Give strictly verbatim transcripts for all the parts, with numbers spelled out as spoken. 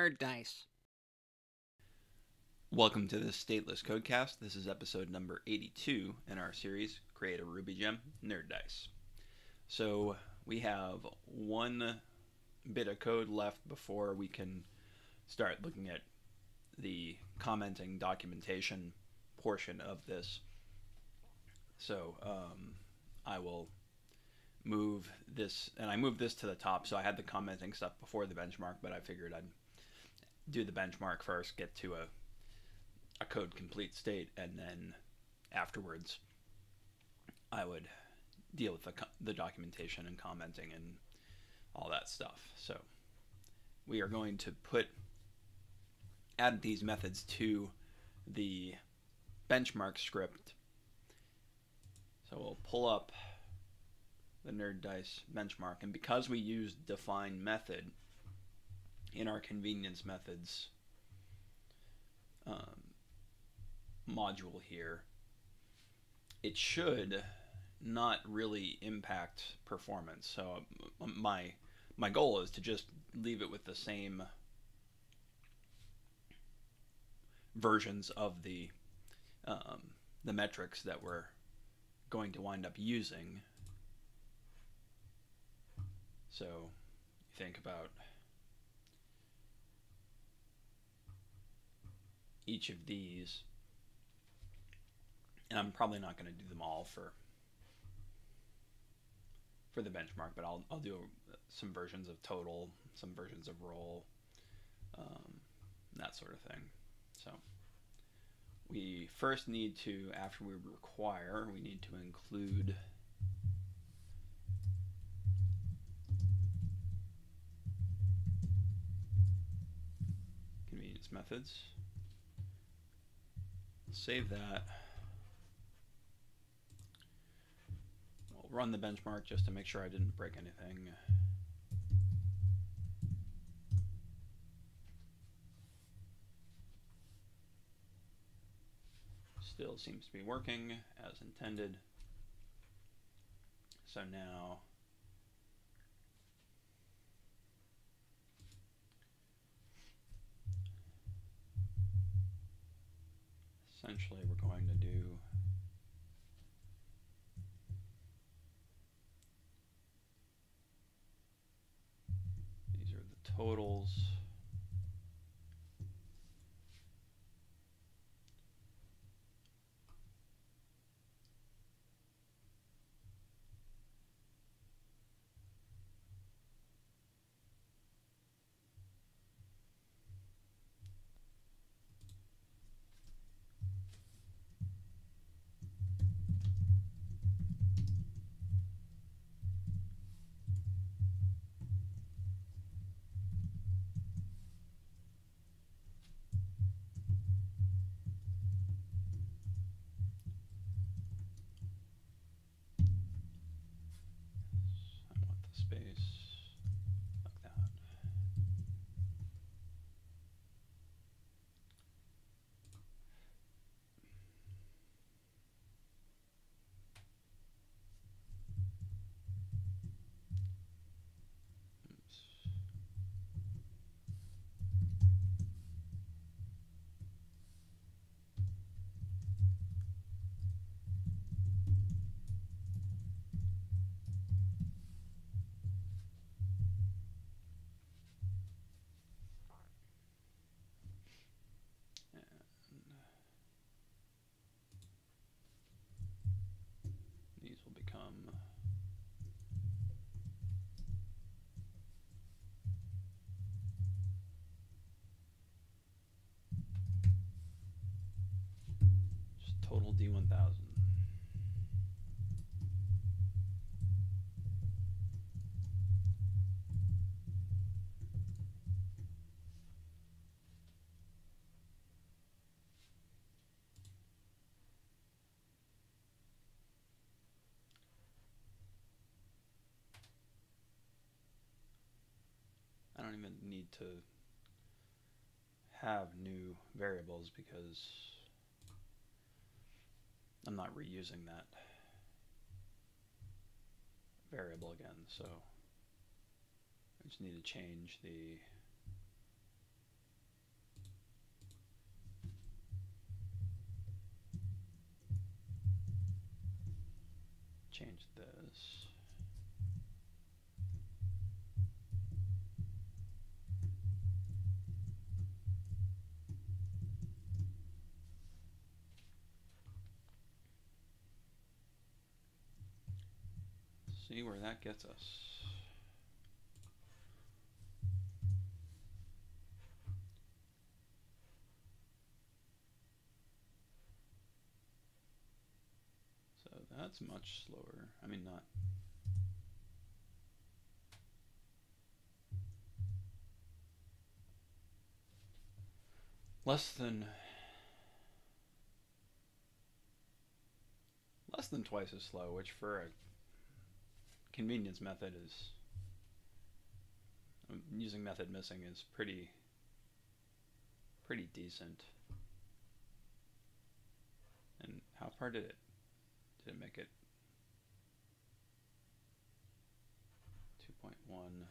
NerdDice. Welcome to this stateless Codecast. This is episode number eighty-two in our series, Create a RubyGem, NerdDice. So we have one bit of code left before we can start looking at the commenting documentation portion of this. So um, I will move this, and I moved this to the top, so I had the commenting stuff before the benchmark, but I figured I'd do the benchmark first, get to a, a code complete state, and then afterwards I would deal with the, the documentation and commenting and all that stuff. So we are going to put add these methods to the benchmark script. So we'll pull up the NerdDice benchmark, and because we use define method in our convenience methods um, module here, it should not really impact performance. So my my goal is to just leave it with the same versions of the um, the metrics that we're going to wind up using. So you think about each of these, and I'm probably not going to do them all for for the benchmark, but I'll I'll do some versions of total, some versions of roll, um, that sort of thing. So we first need to, after we require, we need to include convenience methods. Save that. We'll run the benchmark just to make sure I didn't break anything. Still seems to be working as intended. So now essentially we're going to do these are the totals. Space like that. Oops. These will become just total D one thousand. I don't even need to have new variables because I'm not reusing that variable again, so I just need to change the change this. See where that gets us. So that's much slower. I mean, not. Less than. Less than twice as slow, which for a convenience method is. Um, using method missing is pretty. Pretty decent. And how far did it? Did it make it? two point one.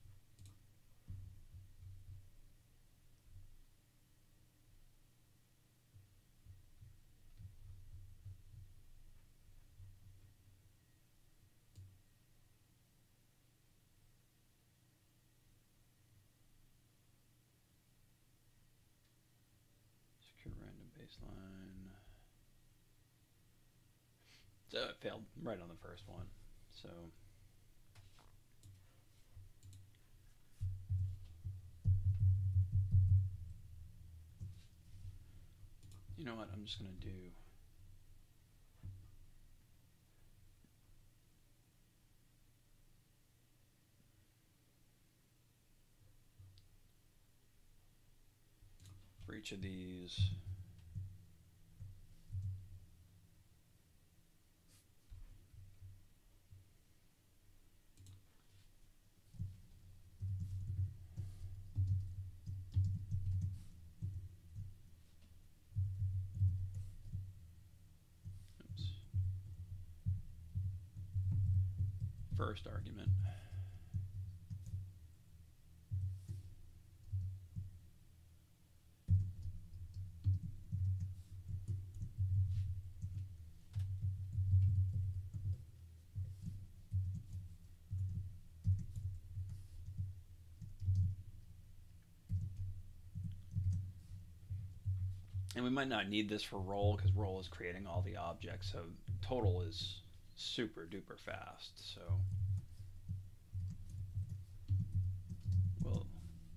Secure random baseline. So it failed right on the first one. So you know what? I'm just going to do for each of these. First argument. And we might not need this for roll because roll is creating all the objects, so total is super duper fast. So we'll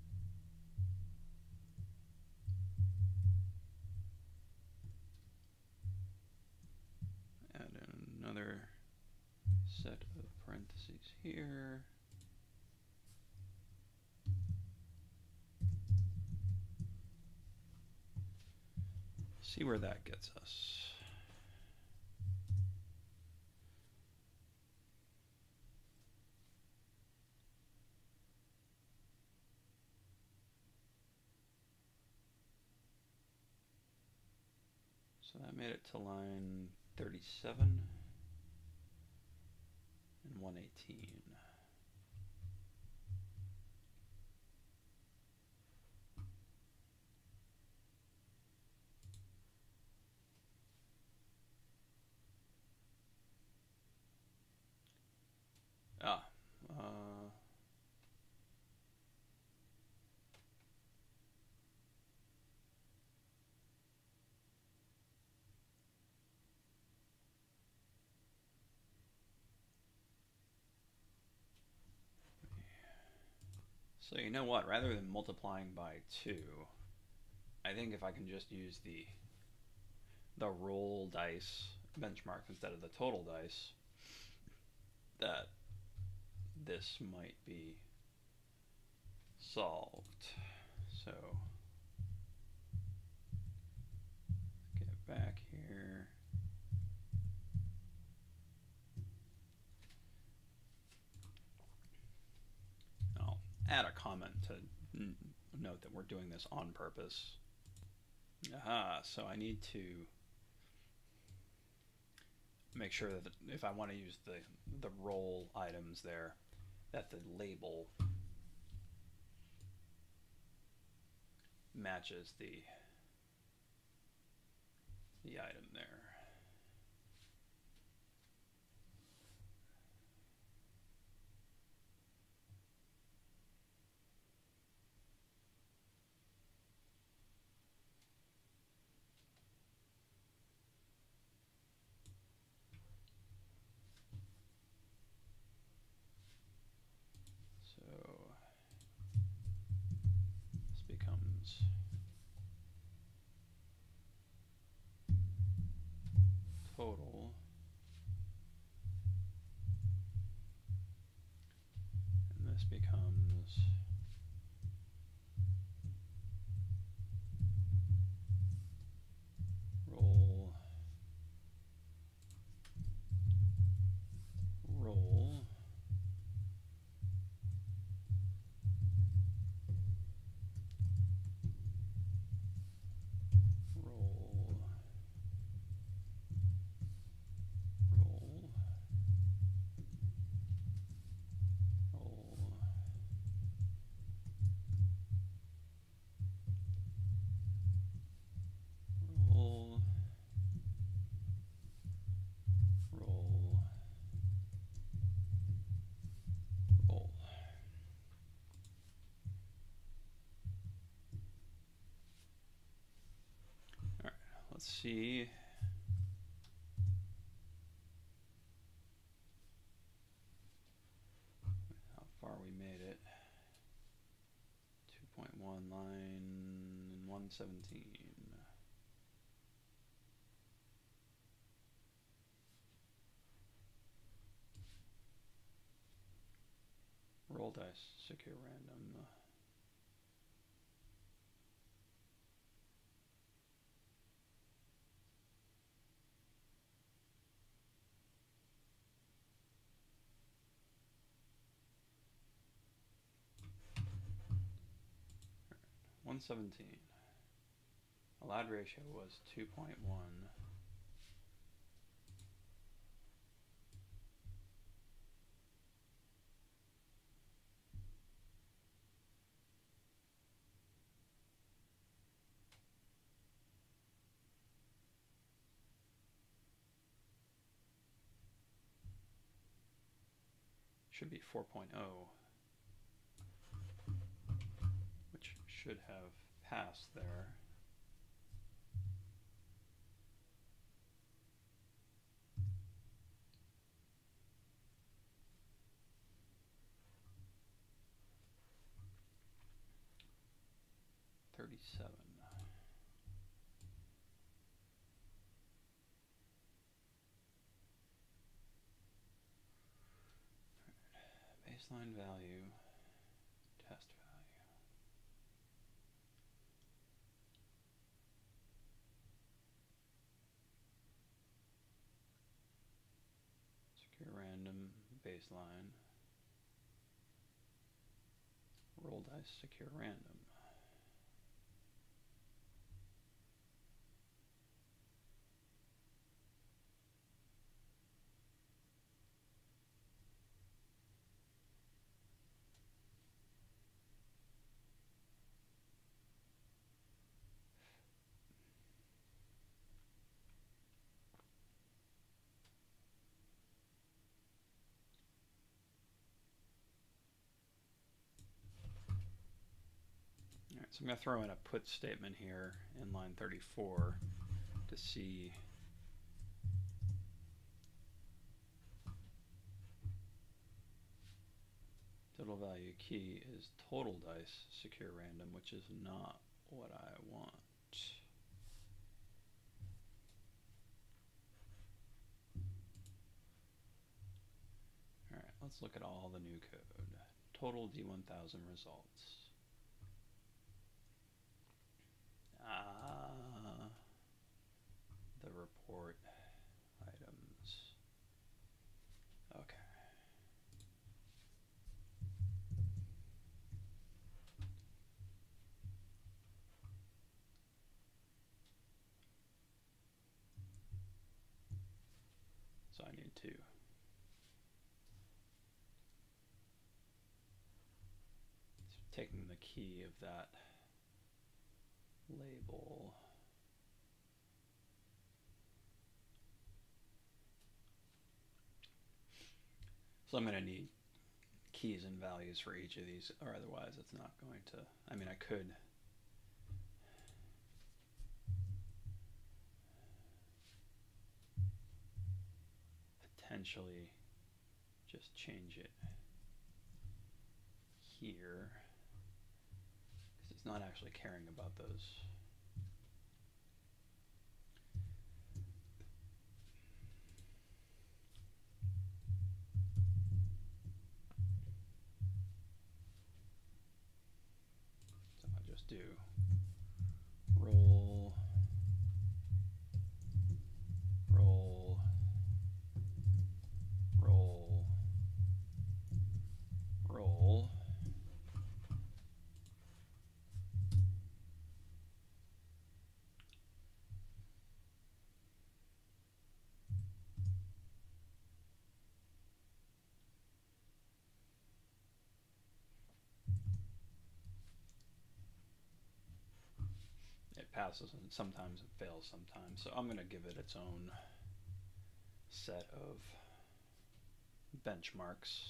add in another set of parentheses here. See where that gets us. So that made it to line thirty-seven and one eighteen. Ah, uh, so you know what? Rather than multiplying by two, I think if I can just use the the roll dice benchmark instead of the total dice, that this might be solved. So get back here. I'll add a comment to note that we're doing this on purpose. Aha, so I need to make sure that if I want to use the the roll items there, that the label matches the the item there. let's see. How far we made it. two point one line one seventeen. Roll dice, secure random. one seventeen. Allowed ratio was two point one. Should be four point oh, which should have passed there. thirty-seven. Baseline value, test value. Secure random, baseline. Roll dice, secure random. So I'm going to throw in a put statement here in line thirty-four to see total value key is total dice secure random, which is not what I want. All right, let's look at all the new code. Total D one thousand results. Ah, the report items. Okay. So I need to taking the key of that label. So I'm going to need keys and values for each of these, or otherwise it's not going to, I mean, I could potentially just change it here, because it's not actually caring about those. So I'll just do roll, roll, roll, roll. It passes and sometimes it fails sometimes. So I'm going to give it its own set of benchmarks.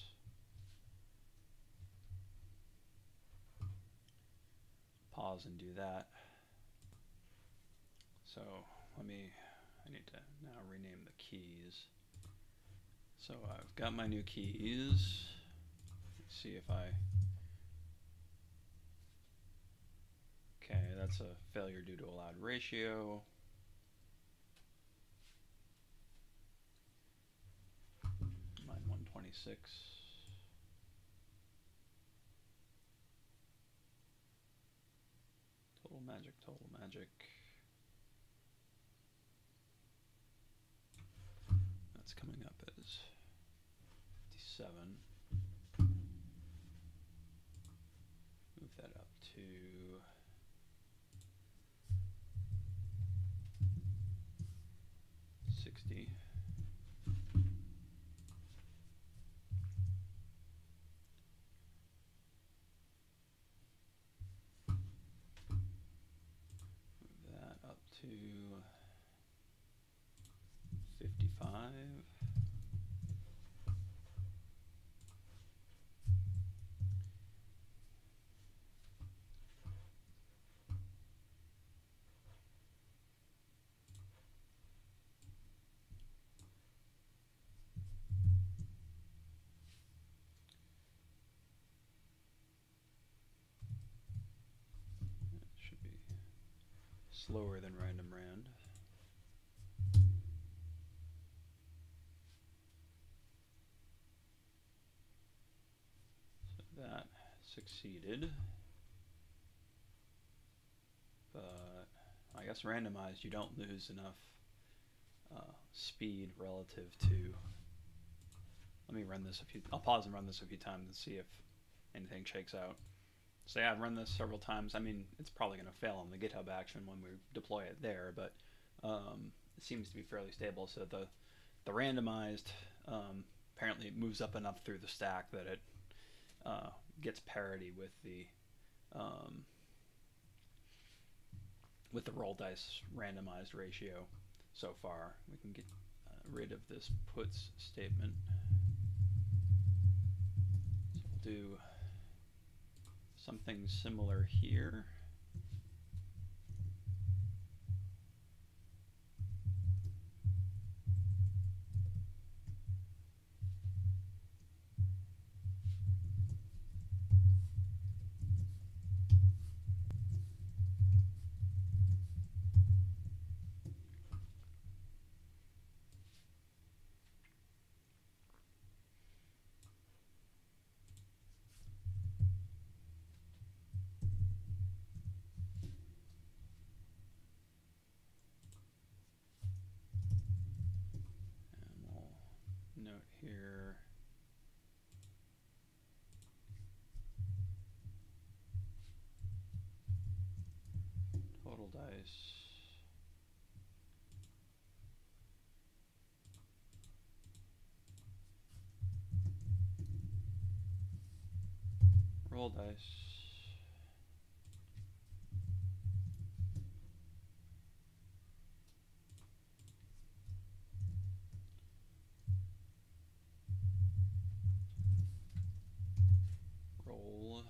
Pause and do that. So let me, I need to now rename the keys. So I've got my new keys. Let's see if I, okay, that's a failure due to allowed ratio. Line one twenty-six. Total magic, total magic. That's coming up as fifty-seven. Move that up to sixty. Move that up to fifty-five. Should be slower than random rand. So that succeeded. But I guess randomized, you don't lose enough uh, speed relative to. Let me run this a few. I'll pause and run this a few times and see if anything shakes out. So yeah, I've run this several times. I mean, it's probably going to fail on the GitHub action when we deploy it there, but um, it seems to be fairly stable. So the the randomized um, apparently moves up enough through the stack that it uh, gets parity with the um, with the roll dice randomized ratio. So far, we can get uh, rid of this puts statement. So we'll do something similar here. Note here, total dice, roll dice, roll,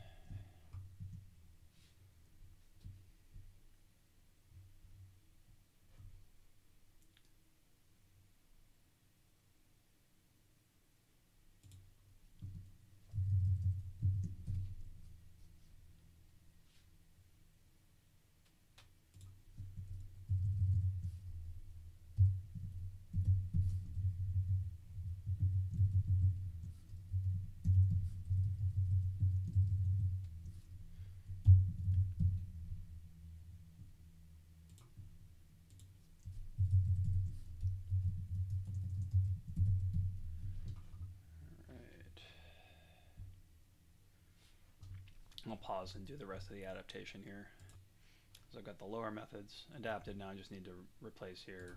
I'll pause and do the rest of the adaptation here. So I've got the lower methods adapted. Now I just need to replace here.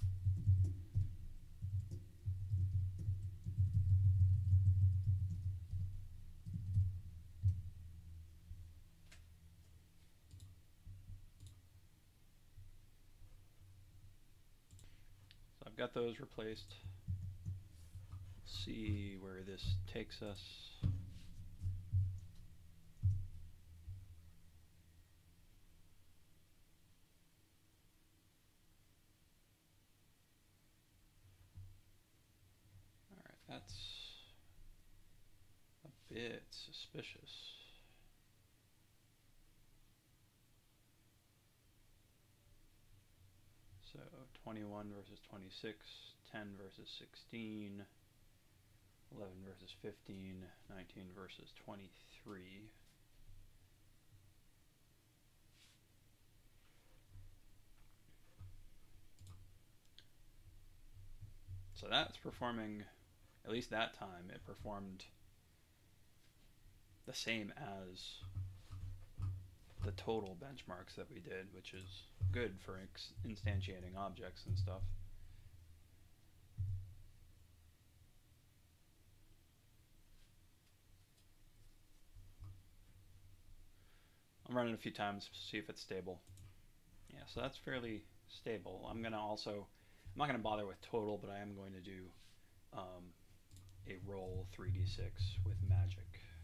So I've got those replaced. Let's see where this takes us. That's a bit suspicious. So twenty-one versus twenty-six, ten versus sixteen, eleven versus fifteen, nineteen versus twenty-three. So that's performing, at least that time, it performed the same as the total benchmarks that we did, which is good for instantiating objects and stuff. I'm running a few times to see if it's stable. Yeah, so that's fairly stable. I'm gonna also, I'm not gonna bother with total, but I am going to do um, a roll three d six with magic.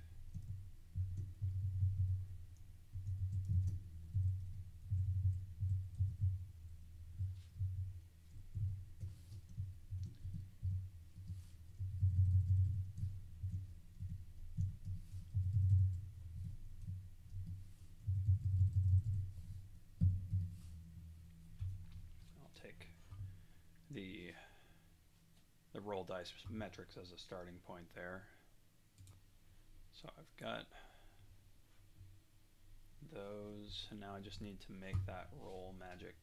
The, the roll dice metrics as a starting point there. So I've got those, and now I just need to make that roll magic.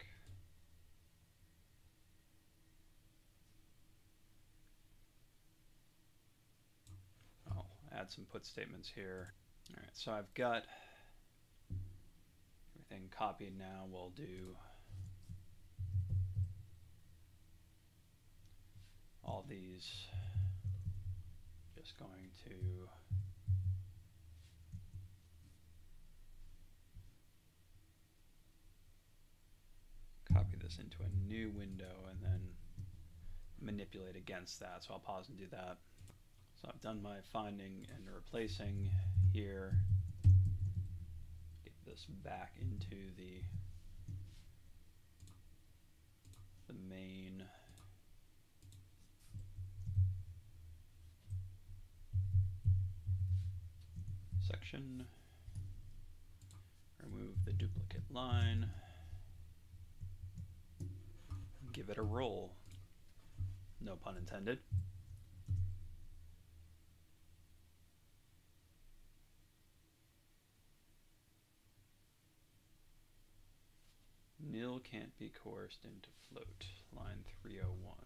I'll add some put statements here. All right, so I've got everything copied now. We'll do all these, just going to copy this into a new window and then manipulate against that. So I'll pause and do that. So I've done my finding and replacing here. Get this back into the the main section, remove the duplicate line, give it a roll, no pun intended. Nil can't be coerced into float, line three oh one.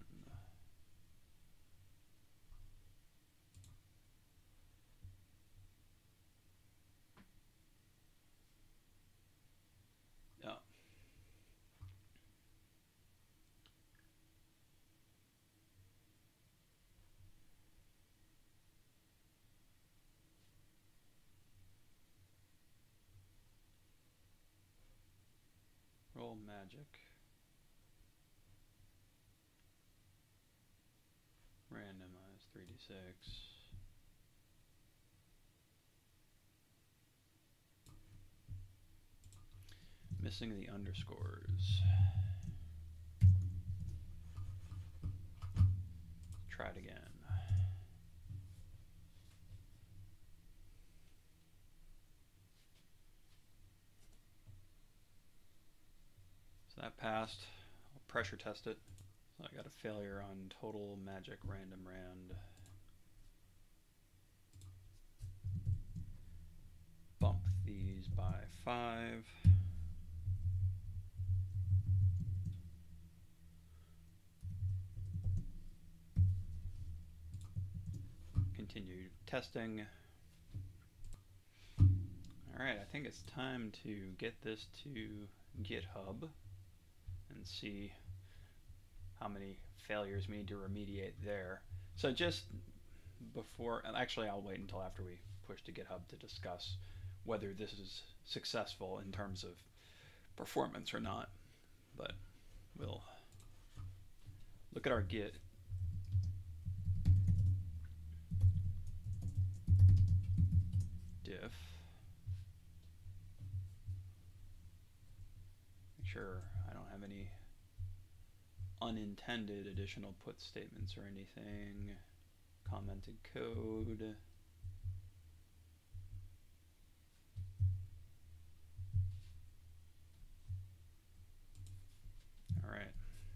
Roll magic. Randomize three d six. Missing the underscores. Try it again. So that passed. I'll pressure test it. So I got a failure on total magic random rand. Bump these by five. Continue testing. All right, I think it's time to get this to GitHub and see how many failures we need to remediate there. So just before, actually I'll wait until after we push to GitHub to discuss whether this is successful in terms of performance or not. But we'll look at our Git. Diff. Make sure I don't have any unintended additional put statements or anything. commented code. All right.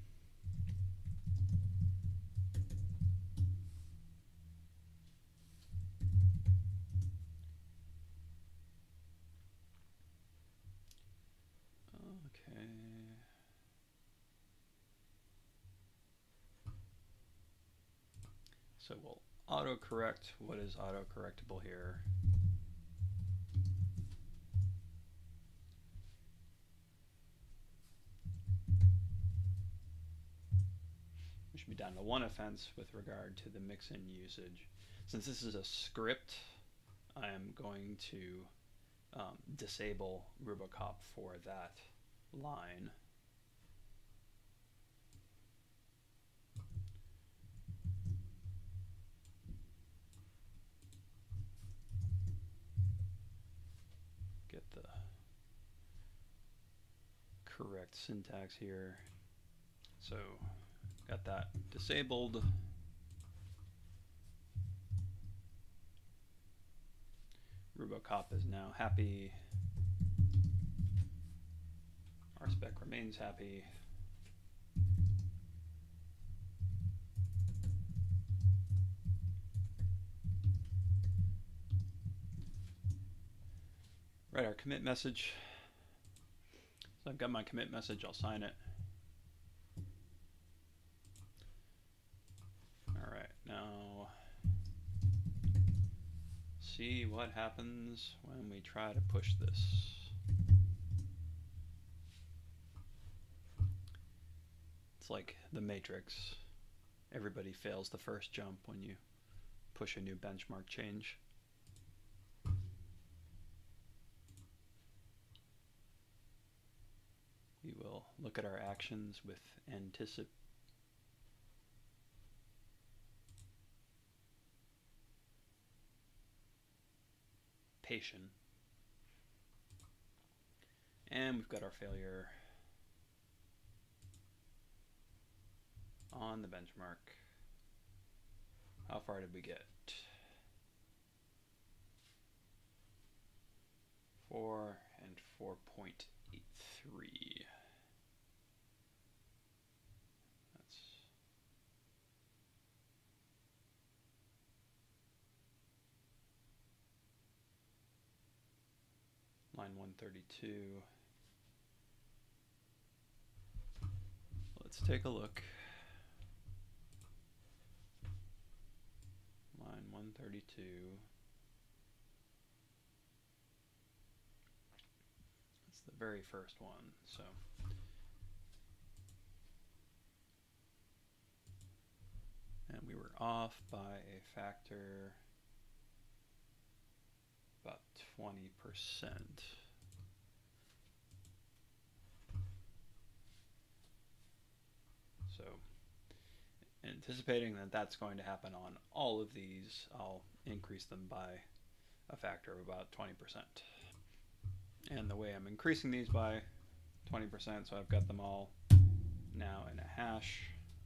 Okay. So we'll autocorrect what is autocorrectable here. We should be down to one offense with regard to the mix-in usage. Since this is a script, I am going to um, disable RubyCop for that line. Get the correct syntax here. So got that disabled. RubyCop is now happy. RSpec remains happy. Write our commit message. So I've got my commit message, I'll sign it. All right, now see what happens when we try to push this. It's like the Matrix. Everybody fails the first jump when you push a new benchmark change. We will look at our actions with anticipation. And we've got our failure on the benchmark. How far did we get? Four and four point eight three. That's line one thirty-two. Let's take a look. Line one thirty-two. That's the very first one. So and we were off by a factor about twenty percent. So anticipating that that's going to happen on all of these, I'll increase them by a factor of about twenty percent. And the way I'm increasing these by twenty percent, so I've got them all now in a hash.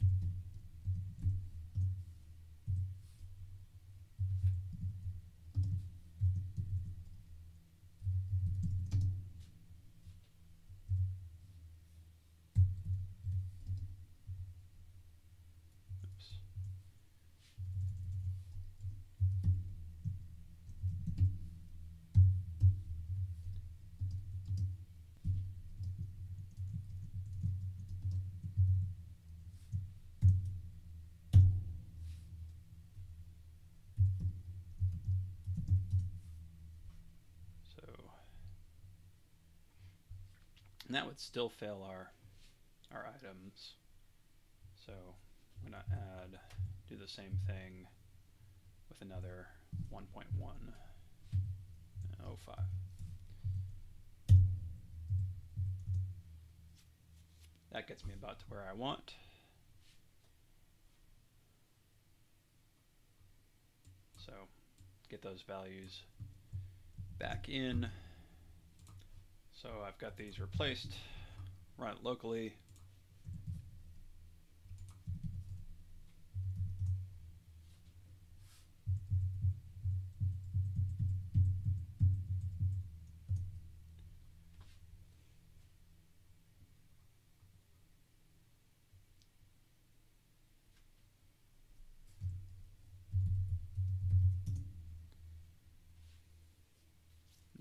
And that would still fail our our items. So I'm going to add, do the same thing with another one point one oh five. That gets me about to where I want. So get those values back in. So I've got these replaced, run it locally.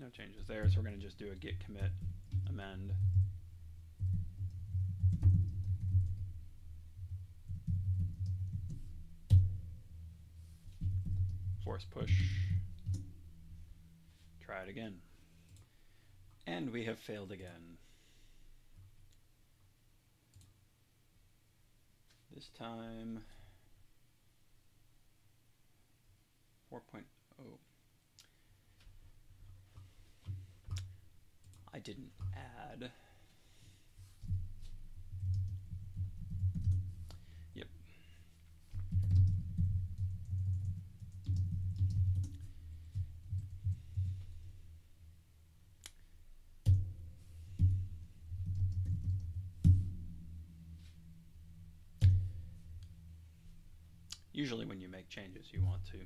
No changes there, so we're going to just do a git commit amend. Force push. Try it again. And we have failed again. This time four point oh. I didn't add. Yep. Usually when you make changes, you want to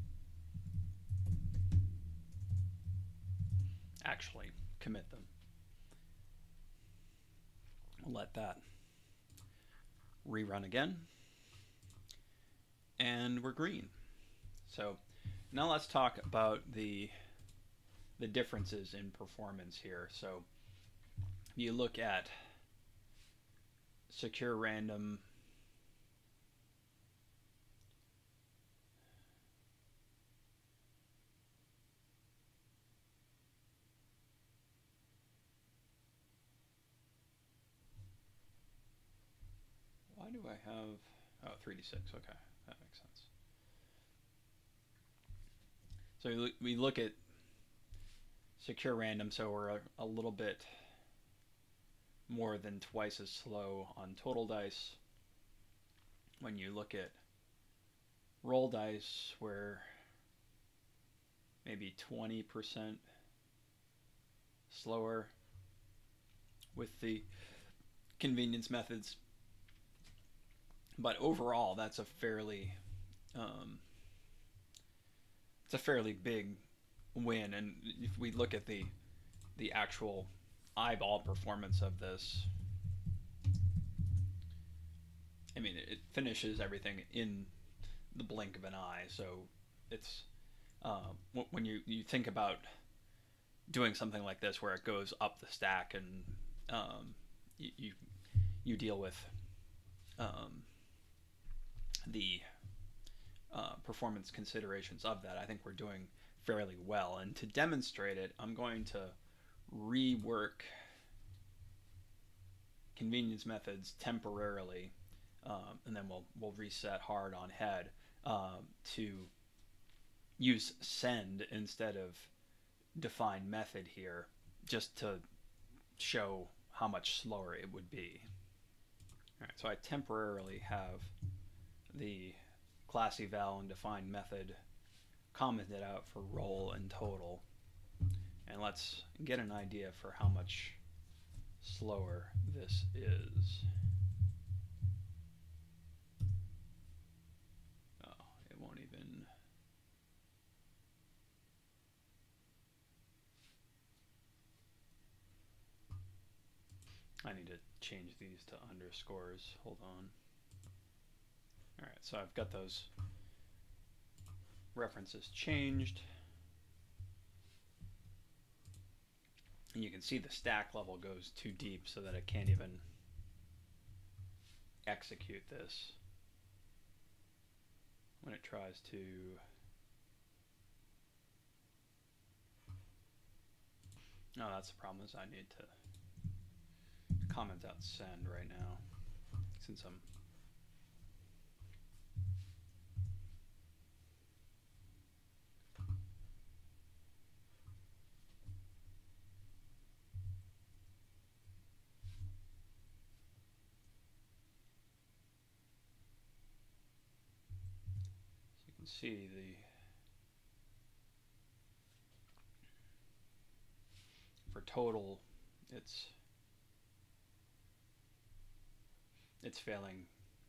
actually commit them. We'll let that rerun again. And we're green. So now let's talk about the the differences in performance here. So you look at secure random Why do I have, oh, three D six, okay, that makes sense. So we look, we look at secure random, so we're a, a little bit more than twice as slow on total dice. When you look at roll dice, we're maybe twenty percent slower with the convenience methods. But overall, that's a fairly, um, it's a fairly big win. And if we look at the the actual eyeball performance of this, I mean, it finishes everything in the blink of an eye. So it's uh, when you you think about doing something like this, where it goes up the stack and um, you, you you deal with um, the uh, performance considerations of that, I think we're doing fairly well. And to demonstrate it, I'm going to rework convenience methods temporarily, um, and then we'll we'll reset hard on head um, to use send instead of define method here, just to show how much slower it would be. All right, so I temporarily have the class eval and define method commented out for roll and total, and let's get an idea for how much slower this is. Oh, it won't even. I need to change these to underscores. Hold on. All right, so I've got those references changed. And you can see the stack level goes too deep so that it can't even execute this when it tries to no, that's the problem, is I need to comment out send right now since I'm see the for total it's it's failing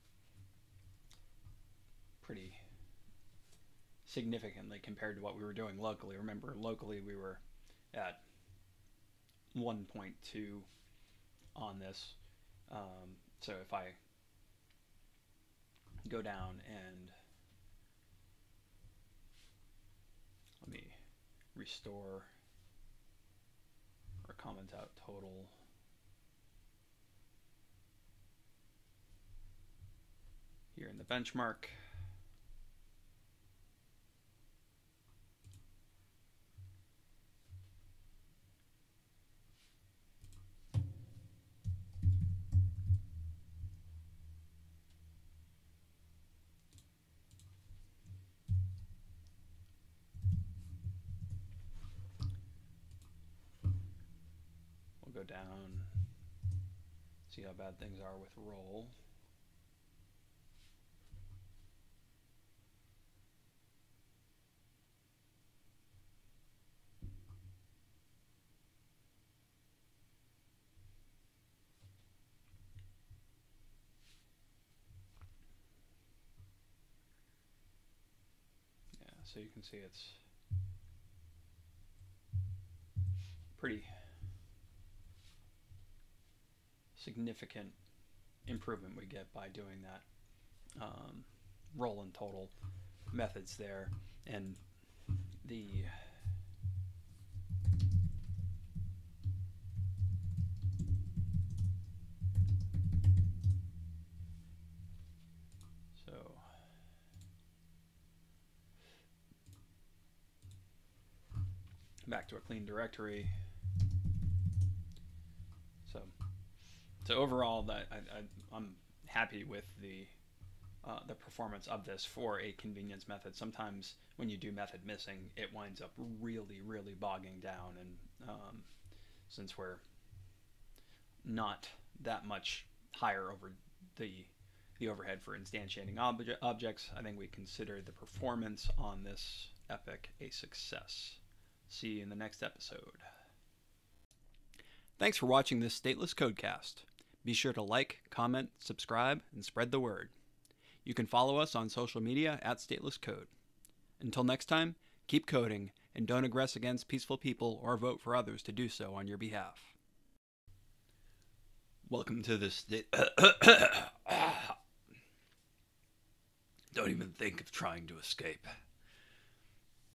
pretty significantly compared to what we were doing locally. Remember, locally we were at one point two on this, um, so if I go down and let me restore or comment out total. Here in the benchmark. We'll go down, see how bad things are with roll. So you can see it's pretty significant improvement we get by doing that um, roll and total methods there. And the so back to a clean directory. So, so overall, that I, I, I'm happy with the uh, the performance of this for a convenience method. Sometimes when you do method missing, it winds up really, really bogging down. And um, since we're not that much higher over the the overhead for instantiating obje objects, I think we consider the performance on this epic a success. See you in the next episode. Thanks for watching this stateless codecast. Be sure to like, comment, subscribe, and spread the word. You can follow us on social media at statelesscode. Until next time, keep coding and don't aggress against peaceful people or vote for others to do so on your behalf. Welcome to the state. Don't even think of trying to escape.